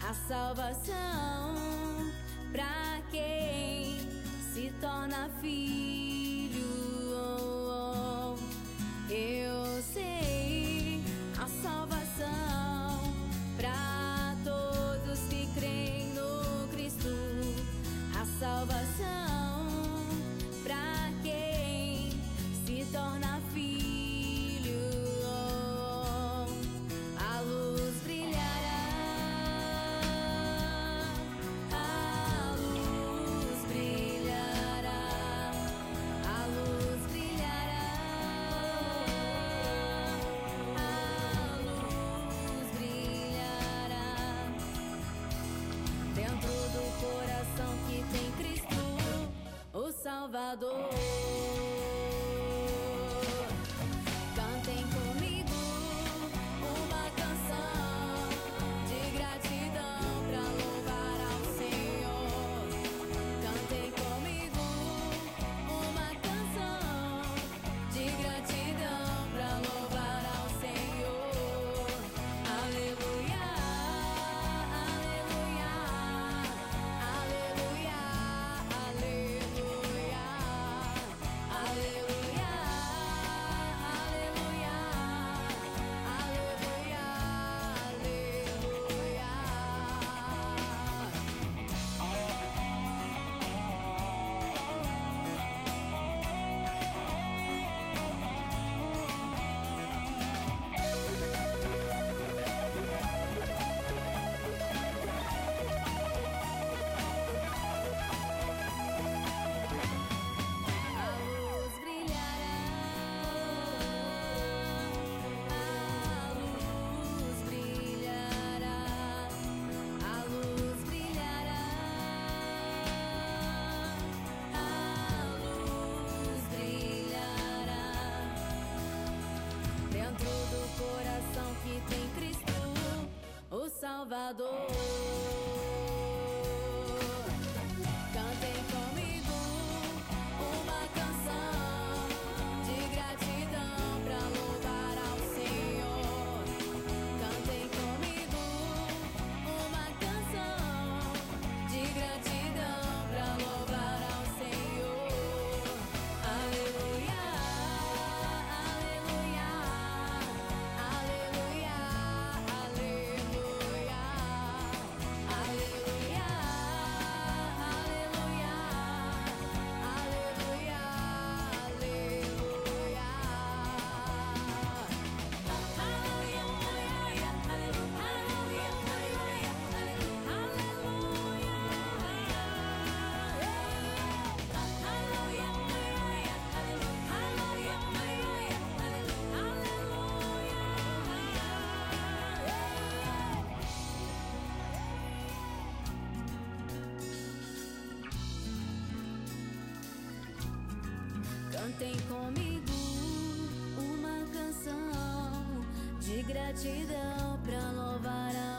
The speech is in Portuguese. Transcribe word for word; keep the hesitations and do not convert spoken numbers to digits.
a salvação pra quem se torna filho. Oh, oh. Eu sei a salvação pra todos que creem no Cristo, a salvação pra quem se torna filho. Oh, oh. A luz brilhará, a luz brilhará, a luz brilhará, a luz brilhará dentro do coração que tem Cristo, o Salvador. Cantem comigo uma canção de gratidão pra louvar ao Senhor. Cantem comigo uma canção de gratidão pra louvar ao Senhor. Aleluia, aleluia, aleluia, aleluia, aleluia, aleluia, aleluia, a luz brilhará, a luz brilhará, a luz brilhará, a luz brilhará dentro do coração que tem Cristo, o Salvador. Cantem comigo uma canção de gratidão pra louvar ao Senhor. Cantem comigo uma canção de gratidão pra louvar ao Senhor. Aleluia, aleluia, aleluia, aleluia, aleluia, aleluia, aleluia, cantem comigo uma canção de gratidão pra louvar a